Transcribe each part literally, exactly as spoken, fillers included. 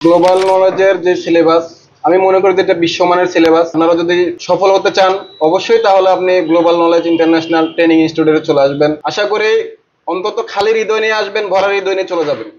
Global নলেজের যে syllabus, আমি মনে করি যে এটা বিশ্বমানের সিলেবাস। আপনারা যদি সফল হতে চান অবশ্যই তাহলে আপনি গ্লোবাল নলেজ ইন্টারন্যাশনাল ট্রেনিং ইনস্টিটিউটে চলে আসবেন। আশা করি অন্তত খালি হৃদয় নিয়ে আসবেন, ভরা হৃদয় নিয়ে চলে যাবেন।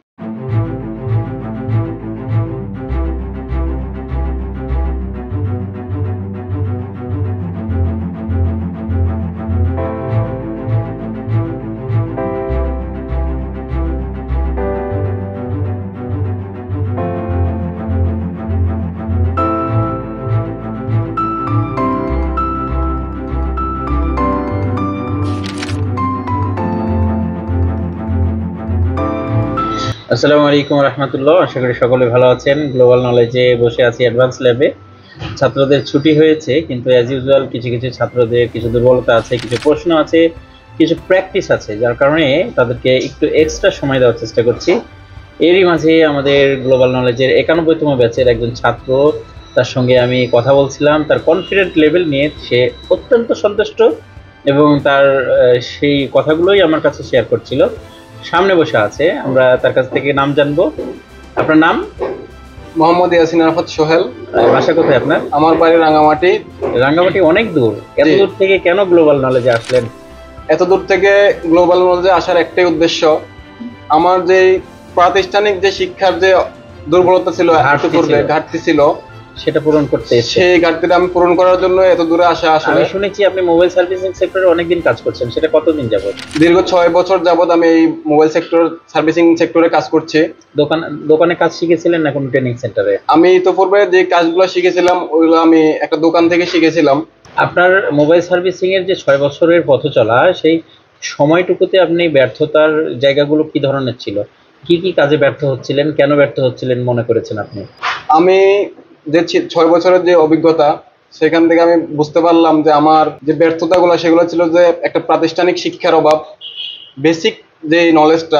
আসসালামু আলাইকুম রহমতুল্লাহ। আশা করি সকলে ভালো আছেন। গ্লোবাল নলেজে বসে আছি অ্যাডভান্স ল্যাবে। ছাত্রদের ছুটি হয়েছে, কিন্তু অ্যাজ ইউজুয়াল কিছু কিছু ছাত্রদের কিছু দুর্বলতা আছে, কিছু প্রশ্ন আছে, কিছু প্র্যাকটিস আছে, যার কারণে তাদেরকে একটু এক্সট্রা সময় দেওয়ার চেষ্টা করছি। এরই মাঝে আমাদের গ্লোবাল নলেজের একানব্বইতম ব্যাচের একজন ছাত্র, তার সঙ্গে আমি কথা বলছিলাম। তার কনফিডেন্ট লেভেল নিয়ে সে অত্যন্ত সন্তুষ্ট এবং তার সেই কথাগুলোই আমার কাছে শেয়ার করছিল। সামনে বসে আছে, আমরা তার কাছ থেকে নাম জানবো। আপনার নাম? মোহাম্মদ ইয়াসিন আরাফাত সোহেল। বাসা কোথায় আপনার? আমার বাড়ি রাঙ্গামাটি। রাঙ্গামাটি অনেক দূর। এত দূর থেকে কেন গ্লোবাল নলেজে আসলেন? এত দূর থেকে গ্লোবাল নলেজে আসার একটাই উদ্দেশ্য, আমার যে প্রাতিষ্ঠানিক যে শিক্ষার যে দুর্বলতা ছিল, ঘাটতি ছিল, সেটা পূরণ করতে, সেই ঘাটতিটা আমি পূরণ করার জন্য এত দূরে আসা। আসলে আমি শুনেছি আপনি মোবাইল সার্ভিসিং সেক্টরে অনেকদিন কাজ করছেন, সেটা কতদিন যাবত? দীর্ঘ ছয় বছর যাবত আমি এই মোবাইল সেক্টর সার্ভিসিং সেক্টরে কাজ করছি। দোকান দোকানে কাজ শিখেছিলেন না কোনো ট্রেনিং সেন্টারে? আমি তো পূর্বে যে কাজগুলো শিখেছিলাম ওইগুলো আমি একটা দোকান থেকে শিখেছিলাম। আপনার মোবাইল সার্ভিসিং এর যে ছয় বছরের পথ চলা, সেই সময়টুকুতে আপনি ব্যর্থতার জায়গাগুলো কি ধরনের ছিল? কি কি কাজে ব্যর্থ হচ্ছিলেন, কেন ব্যর্থ হচ্ছিলেন মনে করেছেন আপনি? আমি যে ছয় বছরের যে অভিজ্ঞতা, সেখান থেকে আমি বুঝতে পারলাম যে আমার যে ব্যর্থতাগুলো সেগুলো ছিল যে একটা প্রাতিষ্ঠানিক শিক্ষার অভাব, বেসিক যে নলেজটা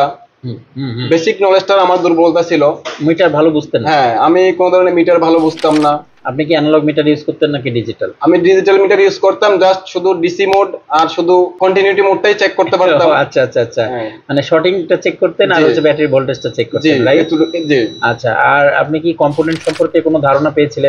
বেসিক নলেজটার আমার দুর্বলতা ছিল। মিটার ভালো বুঝতেন? হ্যাঁ, আমি কোন ধরনের মিটার ভালো বুঝতাম না। আপনি কি অ্যানালগ মিটার ইউজ করতেন নাকি ডিজিটাল? আমি ডিজিটাল মিটার ইউজ করতাম, জাস্ট শুধু ডিসি মোড আর শুধু কন্টিনিউটি মোডটাই চেক করতে পারতাম। আচ্ছা আচ্ছা আচ্ছা, মানে শর্টিংটা চেক করতেন আর হচ্ছে ব্যাটারি ভোল্টেজটা চেক করতেন, রাইট? জি। আচ্ছা, আর আপনি কি কম্পোনেন্ট সম্পর্কে কোনো ধারণা পেয়েছিলেন?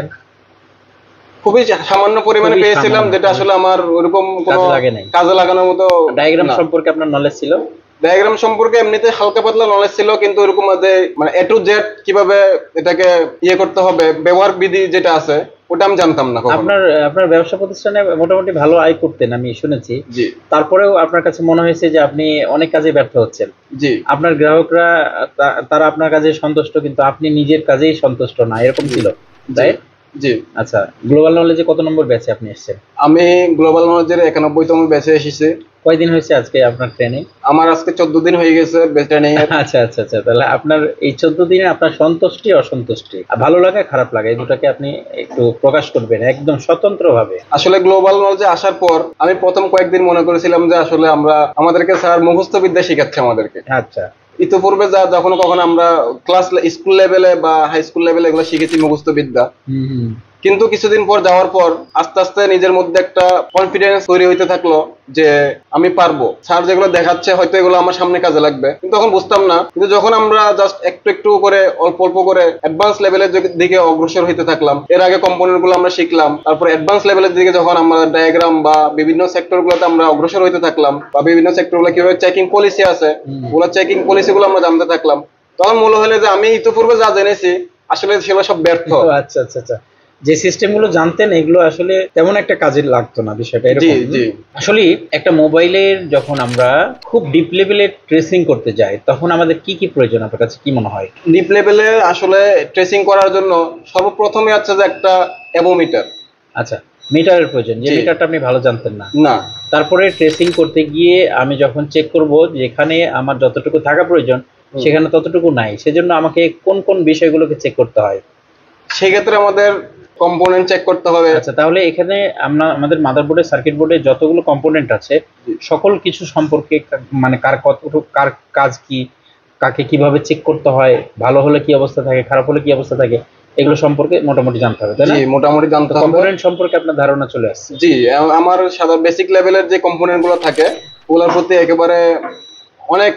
খুবই সামান্য পরিমাণে পেয়েছিলাম, যেটা আসলে আমার ওরকম কোনো কাজে লাগানোর মতো। ডায়াগ্রাম সম্পর্কে আপনার নলেজ ছিল? ডায়াগ্রাম সম্পর্কে এমনিতে হালকা পাতলা নলেজ ছিল, কিন্তু এরকম যে মানে এ টু জেড কিভাবে এটাকে ইয়ে করতে হবে, ব্যবহার বিধি যেটা আছে ওটা আমি জানতাম না। আপনার আপনার ব্যবসা প্রতিষ্ঠানে মোটামুটি ভালো আয় করতেন আমি শুনেছি। জি। তারপরেও আপনার কাছে মনে হয়েছে যে আপনি অনেক কাজে ব্যর্থ হচ্ছেন। জি। আপনার গ্রাহকরা তারা আপনার কাজে সন্তুষ্ট, কিন্তু আপনি নিজের কাজেই সন্তুষ্ট না, এরকম ছিল, তাই? জি। আচ্ছা, গ্লোবাল নলেজে কত নম্বর ব্যাচে আপনি এসেছেন? আমি গ্লোবাল নলেজের একানব্বইতম ব্যাচে এসেছি। কয়দিন হয়েছে আজকে আপনার ট্রেনিং? আমার আজকে চোদ্দ দিন হয়ে গেছে ট্রেনিং এর। আচ্ছা আচ্ছা আচ্ছা, তাহলে আপনার এই চোদ্দ দিনে আপনার সন্তুষ্টি অসন্তুষ্টি, ভালো লাগা খারাপ লাগা, এই দুটাকে আপনি একটু প্রকাশ করবেন একদম স্বতন্ত্র ভাবে। আসলে গ্লোবাল নলেজে আসার পর আমি প্রথম কয়েকদিন মনে করেছিলাম যে আসলে আমরা আমাদেরকে স্যার মুখস্থ বিদ্যা শিখাচ্ছে আমাদেরকে। আচ্ছা, ইতিপূর্বে যা যখন কখন আমরা ক্লাস স্কুল লেভেলে বা হাই স্কুল লেভেলে এগুলো শিখেছি মুখস্থ বিদ্যা, কিন্তু কিছুদিন পর যাওয়ার পর আস্তে আস্তে নিজের মধ্যে একটা কনফিডেন্স তৈরি হইতে থাকলো যে আমি পারবো, স্যার যেগুলো দেখাচ্ছে হয়তো এগুলো আমার সামনে কাজে লাগবে, কিন্তু তখন বুঝতাম না। কিন্তু যখন আমরা জাস্ট একটু একটু করে অল্প অল্প করে অ্যাডভান্স লেভেলের দিকে অগ্রসর হইতে থাকলাম, এর আগে কম্পোনেন্ট গুলো আমরা শিখলাম, তারপর অ্যাডভান্স লেভেলের দিকে যখন আমরা ডায়াগ্রাম বা বিভিন্ন সেক্টর গুলোতে আমরা অগ্রসর হইতে থাকলাম, বা বিভিন্ন সেক্টর গুলো কিভাবে চেকিং পলিসি আছে ওগুলো চেকিং পলিসি গুলো আমরা জানতে থাকলাম, তখন মনে হলো যে আমি ইতিপূর্বে যা জেনেছি আসলে সেগুলো সব ব্যর্থ। আচ্ছা আচ্ছা আচ্ছা, যে সিস্টেমগুলো জানতেন এগুলো আসলে তেমন একটা কাজে লাগতো না, বিষয়টা এরকম। জি জি। আসলে একটা মোবাইলের যখন আমরা খুব ডিপ লেভেলে ট্রেসিং করতে যাই, তখন আমাদের কি কি প্রয়োজন, আপনার কাছে কি মনে হয়? ডিপ লেভেলে আসলে ট্রেসিং করার জন্য সর্বপ্রথমে আছে যে একটা অ্যাবোমিটার। আচ্ছা, মিটারের প্রয়োজন, যে মিটারটা আপনি ভালো জানতেন না। না। তারপরে ট্রেসিং করতে গিয়ে আমি যখন চেক করব যেখানে আমার যতটুকু থাকা প্রয়োজন সেখানে ততটুকু নাই, সেজন্য আমাকে কোন কোন বিষয়গুলোকে চেক করতে হয়? সেক্ষেত্রে আমাদের কম্পোনেন্ট চেক করতে হবে। আচ্ছা, তাহলে এখানে আমরা আমাদের মাদারবোর্ডে সার্কিট বোর্ডে যতগুলো কম্পোনেন্ট আছে সকল কিছু সম্পর্কে, মানে কার কতটুকু কার কাজ কি, কাকে কিভাবে চেক করতে হয়, ভালো হলে কি অবস্থা থাকে, খারাপ হলে কি অবস্থা থাকে, এগুলো সম্পর্কে মোটামুটি জানতে হবে, তাই না? জি, মোটামুটি জানতে হবে। কম্পোনেন্ট সম্পর্কে আপনার ধারণা চলে আসছে? জি, আমার সাধারণ বেসিক লেভেলের যে কম্পোনেন্ট গুলো থাকে ওগুলোর প্রতি একেবারে অনেক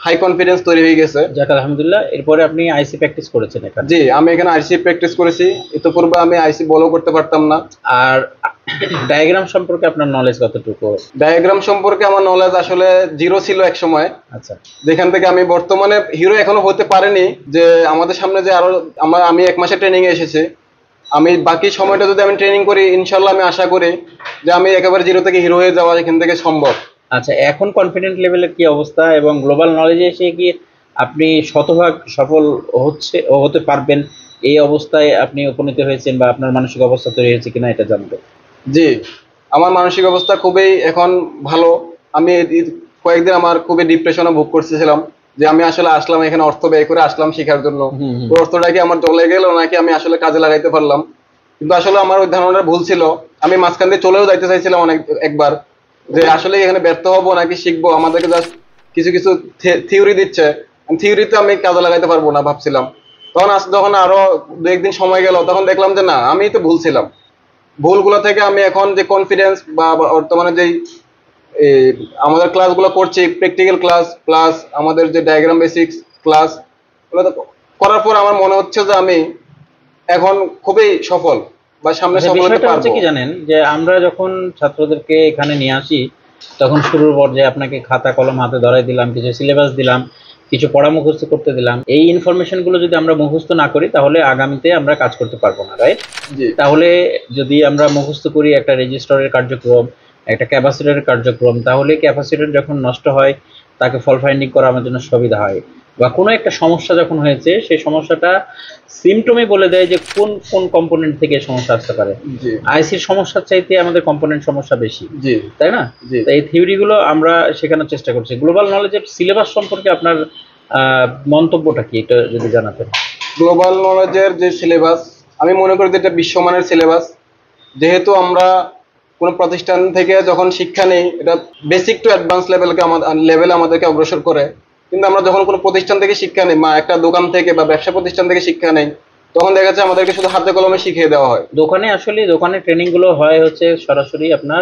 হাই কনফিডেন্স তৈরি হয়ে গেছে। যাক আলহামদুলিল্লাহ। এরপরে আপনি আইসি প্র্যাকটিস করেছেন এখানে? জি, আমি এখানে আইসি প্র্যাকটিস করেছি। ইতিপূর্বে আমি আইসি বলও করতে পারতাম না। আর ডায়াগ্রাম সম্পর্কে আপনার নলেজ কতটুকু? ডায়াগ্রাম সম্পর্কে আমার নলেজ আসলে জিরো ছিল এক সময়। আচ্ছা। যেখান থেকে আমি বর্তমানে হিরো এখনো হতে পারিনি, যে আমাদের সামনে যে আরো আমরা আমি এক মাসে ট্রেনিং এ এসেছি, আমি বাকি সময়টা যদি আমি ট্রেনিং করি ইনশাল্লাহ আমি আশা করি যে আমি একেবারে জিরো থেকে হিরো হয়ে যাওয়া এখান থেকে সম্ভব। আচ্ছা, এখন কনফিডেন্ট লেভেলের কি অবস্থা এবং গ্লোবাল নলেজে এসে কি আপনি শতভাগ সফল হচ্ছে ও হতে পারবেন এই অবস্থায় আপনি উপনীত হয়েছেন, বা আপনার মানসিক অবস্থা তৈরি হয়েছে কিনা এটা জানবো? জি, আমার মানসিক অবস্থা খুবই এখন ভালো। আমি কয়েকদিন আমার খুবই ডিপ্রেশনে ভোগ করতেছিলাম যে আমি আসলে আসলাম এখানে অর্থ ব্যয় করে আসলাম শেখার জন্য, ওই অর্থটা কি আমার চলে গেল নাকি আমি আসলে কাজে লাগাইতে পারলাম। কিন্তু আসলে আমার ওই ধারণাটা ভুল ছিল। আমি মাঝখান দিয়ে চলেও যাইতে চাইছিলাম অনেক একবার, যে আসলে এখানে ব্যর্থ হবো নাকি শিখবো, আমাদেরকে জাস্ট কিছু কিছু থিওরি দিচ্ছে, থিওরিতে আমি কাজে লাগাইতে পারবো না ভাবছিলাম। তখন যখন আরো দু একদিন সময় গেল তখন দেখলাম যে না, আমি তো ভুল ছিলাম। ভুলগুলো থেকে আমি এখন যে কনফিডেন্স বা বর্তমানে যেই আমাদের ক্লাসগুলো করছি, প্র্যাকটিক্যাল ক্লাস প্লাস আমাদের যে ডায়াগ্রাম বেসিক্স ক্লাস করার পর আমার মনে হচ্ছে যে আমি এখন খুবই সফল বা সামনে সফল হতে পারবো। কি জানেন যে আমরা যখন ছাত্রদেরকে এখানে নিয়ে আসি তখন শুরুর পর্যায়ে আপনাকে খাতা কলম হাতে ধরাই দিলাম, কিছু সিলেবাস দিলাম, কিছু পড়া মুখস্থ করতে দিলাম। এই ইনফরমেশন গুলো যদি আমরা মুখস্থ না করি তাহলে আগামীতে আমরা কাজ করতে পারবো না, রাইট? তাহলে যদি আমরা মুখস্থ করি একটা রেজিস্টরের কার্যক্রম, একটা ক্যাপাসিটরের কার্যক্রম, তাহলে ক্যাপাসিটর যখন নষ্ট হয় তাকে ফল ফাইন্ডিং করা আমার জন্য সুবিধা হয়, বা কোনো একটা সমস্যা যখন হয়েছে সেই সমস্যাটা সিমটমে বলে দেয় যে কোন কোন কম্পোনেন্ট থেকে সমস্যা আসতে পারে। আইসির সমস্যার চাইতে আমাদের কম্পোনেন্ট সমস্যা বেশি, তাই না? এই থিওরিগুলো আমরা শেখানোর চেষ্টা করছি। গ্লোবাল নলেজের সিলেবাস সম্পর্কে আপনার মন্তব্যটা কি, এটা যদি জানাতেন। গ্লোবাল নলেজের যে সিলেবাস আমি মনে করি যে এটা বিশ্বমানের সিলেবাস। যেহেতু আমরা কোনো প্রতিষ্ঠান থেকে যখন শিক্ষা নেই, এটা বেসিক টু অ্যাডভান্স লেভেলকে আমাদের লেভেলে আমাদেরকে অগ্রসর করে। কিন্তু আমরা যখন কোনো প্রতিষ্ঠান থেকে শিক্ষা নেই, মা একটা দোকান থেকে বা ব্যবসা প্রতিষ্ঠান থেকে শিক্ষা নেই, তখন দেখা যাচ্ছে আমাদেরকে শুধু হাতে কলমে শিখিয়ে দেওয়া হয়। দোকানে আসলে দোকানে ট্রেনিং গুলো হয় হচ্ছে সরাসরি আপনার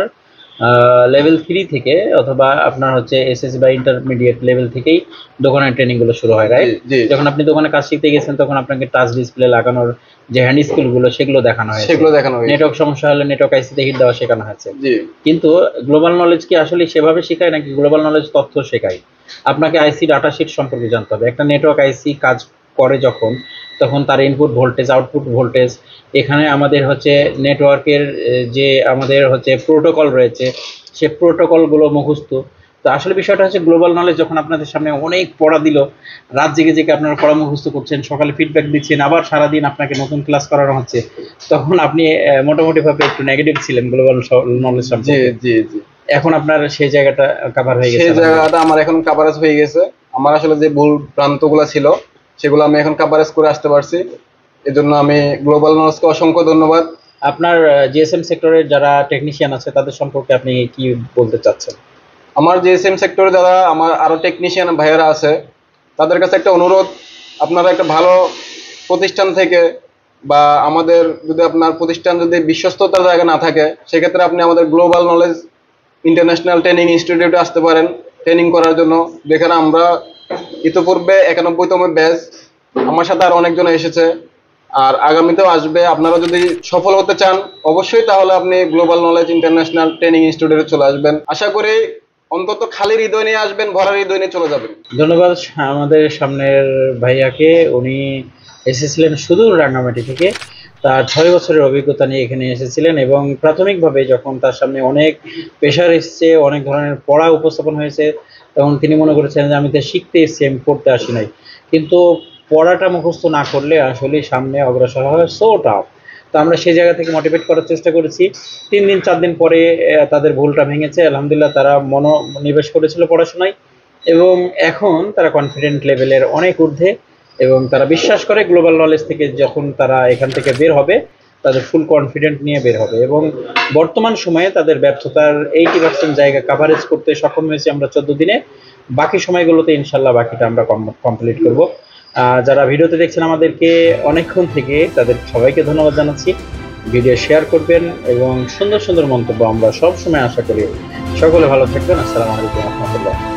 লেভেল থ্রি থেকে, অথবা আপনার হচ্ছে এসএসসি বা ইন্টারমিডিয়েট লেভেল থেকেই দোকানের ট্রেনিং গুলো শুরু হয়, রাইট? যখন আপনি দোকানে কাজ শিখতে গেছেন তখন আপনাকে টাচ ডিসপ্লে লাগানোর যে হ্যান্ড স্কিল গুলো সেগুলো দেখানো হয়, সেগুলো দেখানো হয়। নেটওয়ার্ক সমস্যা হলে নেটওয়ার্ক আইসিতে হিট দেওয়া শেখানো হয়েছে। কিন্তু গ্লোবাল নলেজ কি আসলে সেভাবে শেখায় নাকি গ্লোবাল নলেজ তথ্য শেখায়? আপনাকে আইসি ডাটা শিট সম্পর্কে জানতে হবে। একটা নেটওয়ার্ক আইসি কাজ করে যখন, তখন তার ইনপুট ভোল্টেজ, আউটপুট ভোল্টেজ, এখানে আমাদের হচ্ছে নেটওয়ার্কের যে আমাদের হচ্ছে প্রোটোকল রয়েছে সে প্রোটোকলগুলো মুখস্থ। তো আসলে বিষয়টা হচ্ছে গ্লোবাল নলেজ যখন আপনাদের সামনে অনেক পড়া দিল, রাত জেগে জেগে আপনারা পড়া মুখস্থ করছেন, সকালে ফিডব্যাক দিচ্ছেন, আবার সারাদিন আপনাকে নতুন ক্লাস করানো হচ্ছে, তখন আপনি মোটামুটিভাবে একটু নেগেটিভ ছিলেন গ্লোবাল নলেজ সম্পর্কে। জি জি। এখন আপনার সেই জায়গাটা কভার হয়ে গেছে? সেই জায়গাটা আমার এখন কভারেজ হয়ে গেছে। আমার আসলে যে ভুল প্রান্তগুলো ছিল সেগুলো আমি এখন কভারেজ করে আসতে পারছি। এজন্য আমি গ্লোবাল নলেজকে অসংখ্য ধন্যবাদ। আপনার জিএসএম সেক্টরের যারা টেকনিশিয়ান আছে তাদের সম্পর্কে আপনি কি বলতে চাচ্ছেন? আমার জিএসএম সেক্টরে যারা আমার আরো টেকনিশিয়ান ভাইয়েরা আছে তাদের কাছে একটা অনুরোধ, আপনারা একটা ভালো প্রতিষ্ঠান থেকে বা আমাদের যদি আপনার প্রতিষ্ঠান যদি বিশ্বস্ততার জায়গা না থাকে সেক্ষেত্রে আপনি আমাদের গ্লোবাল নলেজ ইন্টারন্যাশনাল ট্রেনিং ইনস্টিটিউটে আসতে পারেন ট্রেনিং করার জন্য, যেখানে আমরা ইতিপূর্বে একানব্বইতম ব্যাচ, আমার সাথে আর অনেকজন এসেছে আর আগামীতেও আসবে। আপনারা যদি সফল হতে চান অবশ্যই তাহলে আপনি গ্লোবাল নলেজ ইন্টারন্যাশনাল ট্রেনিং ইনস্টিটিউটে চলে আসবেন। আশা করি অন্তত খালি হৃদয় নিয়ে আসবেন, ভরা হৃদয় নিয়ে চলে যাবেন। ধন্যবাদ আমাদের সামনের ভাইয়াকে। উনি এসেছিলেন সুদূর রাঙ্গামাটি থেকে, তার ছয় বছরের অভিজ্ঞতা নিয়ে এখানে এসেছিলেন এবং প্রাথমিকভাবে যখন তার সামনে অনেক প্রেশার এসছে, অনেক ধরনের পড়া উপস্থাপন হয়েছে, তখন তিনি মনে করেছেন যে আমি তো শিখতে এসেছি, আমি পড়তে আসি নাই। কিন্তু পড়াটা মুখস্থ না করলে আসলে সামনে অগ্রসর হয় সো টাফ। তো আমরা সেই জায়গা থেকে মোটিভেট করার চেষ্টা করেছি। তিন দিন চার দিন পরে তাদের ভুলটা ভেঙেছে, আলহামদুলিল্লাহ তারা মনোনিবেশ করেছিল পড়াশোনায় এবং এখন তারা কনফিডেন্ট লেভেলের অনেক ঊর্ধ্বে এবং তারা বিশ্বাস করে গ্লোবাল নলেজ থেকে যখন তারা এখান থেকে বের হবে তাদের ফুল কনফিডেন্ট নিয়ে বের হবে। এবং বর্তমান সময়ে তাদের ব্যর্থতার এইটি পার্সেন্ট জায়গা কাভারেজ করতে সক্ষম হয়েছি আমরা চোদ্দ দিনে। বাকি সময়গুলোতে ইনশাল্লাহ বাকিটা আমরা কমপ্লিট করব। যারা ভিডিওতে দেখছেন আমাদেরকে অনেকক্ষণ থেকে, তাদের সবাইকে ধন্যবাদ জানাচ্ছি। ভিডিও শেয়ার করবেন এবং সুন্দর সুন্দর মন্তব্য আমরা সব সময় আশা করি। সকলে ভালো থাকবেন। আসসালামু আলাইকুম ওয়া রাহমাতুল্লাহ।